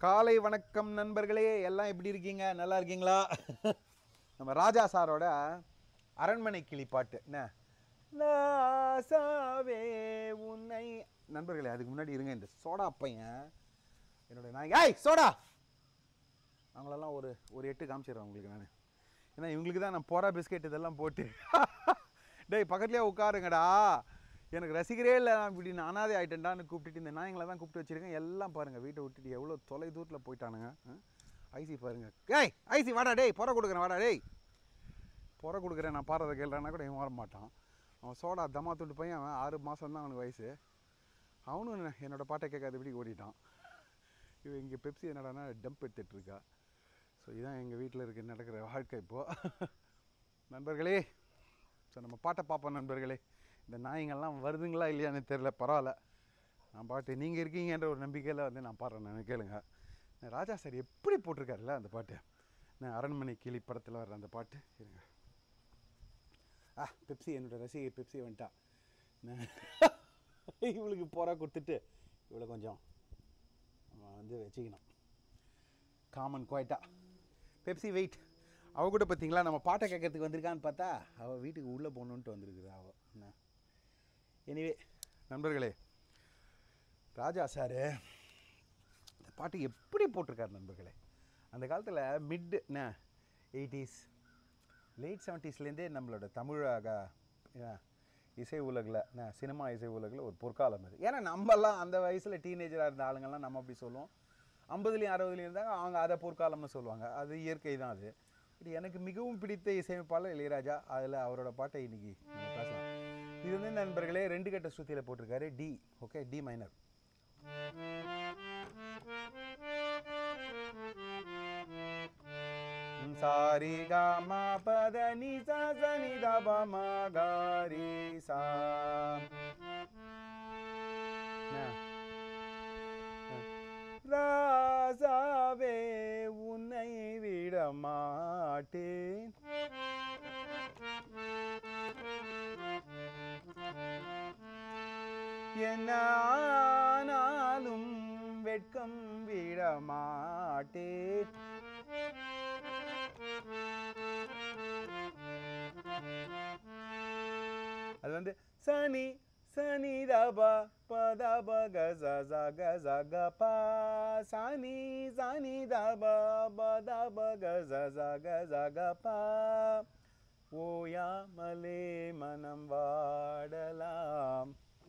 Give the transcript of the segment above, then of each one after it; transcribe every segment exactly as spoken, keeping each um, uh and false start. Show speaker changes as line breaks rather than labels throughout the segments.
காலை வணக்கம் நண்பர்களே, எல்லாம் எப்படி இருக்கீங்க? நல்லா இருக்கீங்களா? நம்ம ராஜா சாரோட அரண்மனை கிளி பாட்டு என்ன நாசாவே உன்னை. நண்பர்களே, அதுக்கு முன்னாடி இருங்க, இந்த சோடா பையன் என்னோட நான் ஏய் சோடா அவங்களெல்லாம் ஒரு ஒரு எட்டு காமிச்சிடுறேன் உங்களுக்கு நான். ஏன்னா இவங்களுக்கு தான் நான் போரா பிஸ்கெட் இதெல்லாம் போட்டு டேய் பக்கத்துலேயே உட்காருங்கடா, எனக்கு ரசிகரே இல்லை, நான் இப்படி நான் அனாதை ஆகிட்டேன்டான்னு கூப்பிட்டுட்டு இந்த நாயங்களை தான் கூப்பிட்டு வச்சுருக்கேன். எல்லாம் பாருங்கள், வீட்டை விட்டுட்டு எவ்வளோ தொலை தூரத்தில் போயிட்டானுங்க. ஐசி பாருங்கள், ஏய் ஐசி வாடா டேய், புற கொடுக்குறேன் வாடா டேய், புற கொடுக்குறேன் நான் பாடுறதை கேள்றான்னா கூட இவன் வர மாட்டான். அவன் சோடா தம்மா துண்டு பையன், அவன் ஆறு மாதம் தான் அவனுக்கு வயசு. அவனும் என்னோடய பாட்டை கேட்காத எப்படி ஓடிட்டான். இவன் இங்கே பெப்சி என்னடானா டம்ப் எடுத்துகிட்ருக்கா. ஸோ இதுதான் எங்கள் வீட்டில் இருக்க நடக்கிற வாழ்க்கை இப்போது. நண்பர்களே, ஸோ நம்ம பாட்டை பார்ப்போம் நண்பர்களே. இந்த நாய்ங்கள்லாம் வருதுங்களா இல்லையான்னு தெரில, பரவாயில்ல, நான் பாட்டு நீங்கள் இருக்கீங்கன்ற ஒரு நம்பிக்கையில் வந்து நான் பாடுறேன். நான் கேளுங்க, ராஜா சார் எப்படி போட்டிருக்காருல்ல அந்த பாட்டு. நான் அரண்மனை கிளி படத்தில் வர்ற அந்த பாட்டு இருங்க. ஆ பெப்சி, என்னோடய ரசிகை பெப்சி வந்துட்டா. இவளுக்கு போரா கொடுத்துட்டு இவ்வளோ கொஞ்சம் வந்து வச்சுக்கணும். காமன் குவாய்ட்டா பெப்சி வெயிட். அவள் கூட பார்த்தீங்களா நம்ம பாட்டை கேட்கறதுக்கு வந்திருக்கான்னு பார்த்தா அவள் வீட்டுக்கு உள்ளே போகணுன்ட்டு வந்திருக்குது அவள். என்ன எனிவே நண்பர்களே, ராஜா சார் இந்த பாட்டு எப்படி போட்டிருக்காரு நண்பர்களே. அந்த காலத்தில் மிட் என்ன எயிட்டிஸ் லேட் செவன்ட்டீஸ்லேருந்தே நம்மளோட தமிழக இசை உலகில் என்ன சினிமா இசை உலகில் ஒரு பொற்காலம் அது. ஏன்னா நம்மலாம் அந்த வயசில் டீனேஜராக இருந்த ஆளுங்கள்லாம் நம்ம அப்படி சொல்லுவோம். ஐம்பதுலேயும் அறுபதுலேயும் இருந்தாங்க, அவங்க அதை பொற்காலம்னு சொல்லுவாங்க. அது இயற்கை தான். அது இது எனக்கு மிகவும் பிடித்த இசையமைப்பாளர் இளையராஜா. அதில் அவரோட பாட்டை இன்றைக்கி பேசலாம். இது வந்து நண்பர்களே ரெண்டு கட்ட சுத்தியில் போட்டிருக்காரு, டி. Okay, D minor. சாரி காமா பத நி சா ச நி த ப ம க ரி சா. ராசாவே உன்னை விட மாட்டேன், என்ன ஆனாலும் வெட்கம் விட மாட்டேன். அது வந்து சனி சனி தப பத பக ச க ச க ப சனி சனி தப பத பக ச க ச க ப ஓயாமலே மனம் வாடலாம்.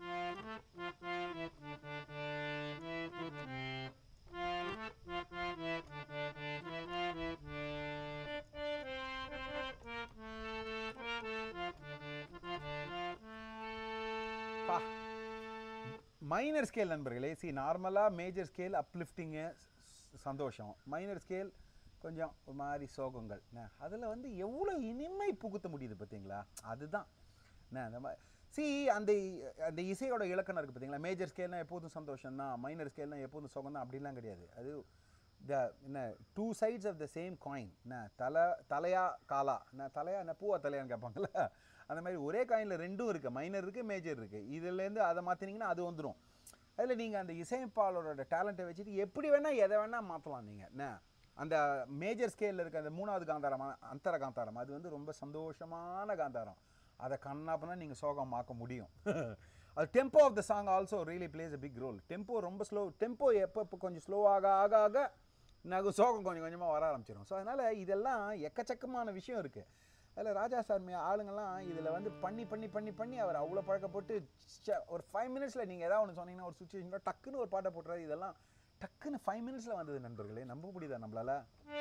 மைனர் ஸ்கேல் நண்பர்களே. சி நார்மலாக மேஜர் ஸ்கேல் அப்லிஃப்டிங்கு சந்தோஷம், மைனர் ஸ்கேல் கொஞ்சம் ஒரு மாதிரி சோகங்கள். அதில் வந்து எவ்வளோ இனிமை புகுத்த முடியுது பார்த்தீங்களா. அதுதான் என்ன அந்த மாதிரி சி அந்த அந்த இசையோட இலக்கணம் இருக்குது பார்த்தீங்களா. மேஜர் ஸ்கேல்னால் எப்போதும் சந்தோஷம் தான், மைனர் ஸ்கேல்னால் எப்போதும் சோகம் தான், அப்படிலாம் கிடையாது. அது த என்ன two sides of the same coin. என்ன தலை தலையா காலா, என்ன தலையா என்ன பூவா தலையான்னு கேட்பாங்கள, அந்த மாதிரி ஒரே காயினில் ரெண்டும் இருக்குது, மைனர் இருக்குது மேஜர் இருக்குது. இதுலேருந்து அதை மாற்றினீங்கன்னா அது வந்துடும். அதில் நீங்கள் அந்த இசையமைப்பாளரோட டேலண்ட்டை வச்சுட்டு எப்படி வேணால் எதை வேணால் மாற்றலாம் நீங்கள். என்ன அந்த மேஜர் ஸ்கேலில் இருக்க அந்த மூணாவது காந்தாரம், அந்தர காந்தாரம், அது வந்து ரொம்ப சந்தோஷமான காந்தாரம். அதை கண்ணாப்பனா நீங்கள் சோகமாக்க முடியும். அது tempo of the song also really plays a big role. Tempo ரொம்ப ஸ்லோ, டெம்போ எப்போ இப்போ கொஞ்சம் ஸ்லோவாக ஆக ஆக நகு சோகம் கொஞ்சம் கொஞ்சமாக வர ஆரம்பிச்சிடும். ஸோ அதனால் இதெல்லாம் எக்கச்சக்கமான விஷயம் இருக்குது. அதில் ராஜா சார் ஆளுங்கள்லாம் இதில் வந்து பண்ணி பண்ணி பண்ணி பண்ணி அவர் அவ்வளோ பழக்கப்பட்டு ஒரு ஃபைவ் மினிட்ஸில் நீங்கள் ஏதாவது ஒன்று சொன்னீங்கன்னா ஒரு சுச்சுவேஷனில் டக்குன்னு ஒரு பாட்டை போட்டுறாரு. இதெல்லாம் டக்குன்னு ஃபைவ் மினிட்ஸில் வந்தது நண்பர்களே. நம்ப முடியுதா நம்மளால்?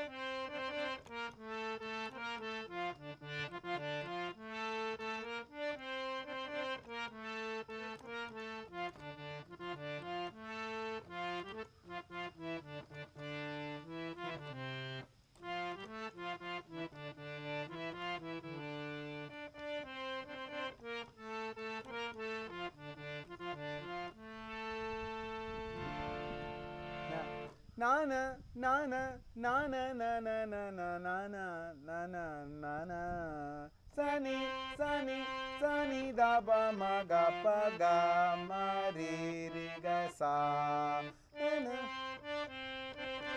நான நான நான நான நான நான நான நான சனி சனி சனி தப மக பக மரி ரி க சா.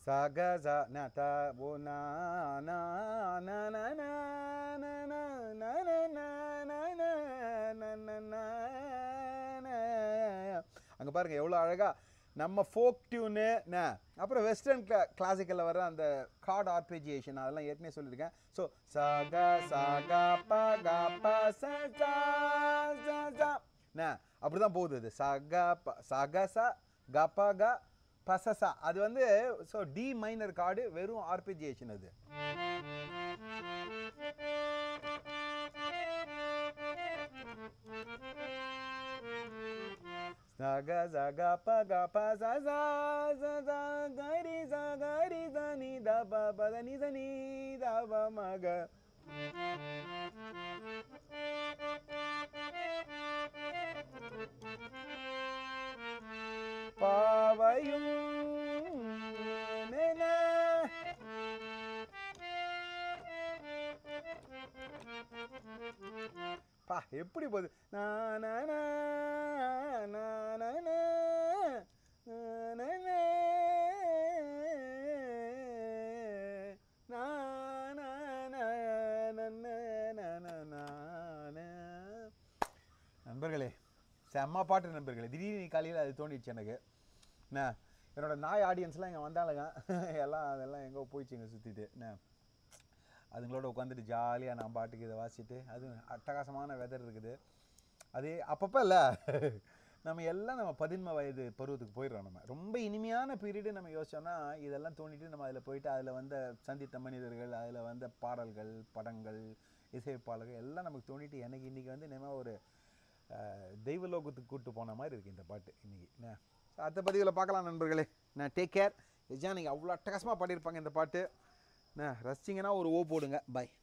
சக ச ந த ஓ நா நா ந ந ந ந ந ந ந ந ந ந. அங்கே பாருங்கள் எவ்வளோ அழகாக நம்ம ஃபோக் டியூனு அப்புறம் வெஸ்டர்ன் கிளா கிளாசிக்கலில் வர அந்த கார்ட் ஆர்பேஜியேஷன் அதெல்லாம் ஏற்கனவே சொல்லியிருக்கேன். ஸோ சக சக ப க ப ச ச ச அப்படி தான் போகுது. அது சக ப சக ச க ப க பசசா அது வந்து ஸோ டி மைனர் கார்டு வெறும் ஆர்பேஜியேஷன் அது. சக சக ப க ப ச ச ச ச கரி ச கரி ச நி த ப ப த நி ச நி த ப ம க. பாவையும் பா எப்படி போகுது. நண்பர்களே செம்ம பாட்டு நண்பர்களே. திடீர்னு காலையில் அது தோண்டிடுச்சு எனக்கு. என்ன என்னோட நாய் ஆடியன்ஸ்லாம் இங்கே வந்தாலுங்க எல்லாம் அதெல்லாம் எங்கே போயிடுச்சு இங்கே சுற்றிட்டு என்ன அதுங்களோட உட்காந்துட்டு ஜாலியாக நான் பாட்டுக்கு இதை வாசிச்சுட்டு அது அட்டகாசமான வெதர் இருக்குது. அதே அப்பப்போ இல்லை நம்ம எல்லாம் நம்ம பதின்ம வயது பருவத்துக்கு போயிடுறோம். நம்ம ரொம்ப இனிமையான பீரியடு நம்ம யோசிச்சோன்னா இதெல்லாம் தோண்டிட்டு நம்ம அதில் போயிட்டு அதில் வந்த சந்தித்த மனிதர்கள் அதில் வந்த பாடல்கள் படங்கள் இசைப்பாளர்கள் எல்லாம் நமக்கு தோண்டிட்டு எனக்கு இன்றைக்கி வந்து இனிமேல் ஒரு தெய்வலோகத்துக்கு கூப்பிட்டு போன மாதிரி இருக்குது இந்த பாட்டு இன்றைக்கி. என்ன அடுத்த பதிவில் பார்க்கலாம் நண்பர்களே. நான் டேக் கேர். எஜா நீங்கள் அவ்வளோ அட்டகாசமாக பாடியிருப்பாங்க இந்த பாட்டு. என்ன ரசிச்சிங்கன்னா ஒரு ஓ போடுங்க. பாய்.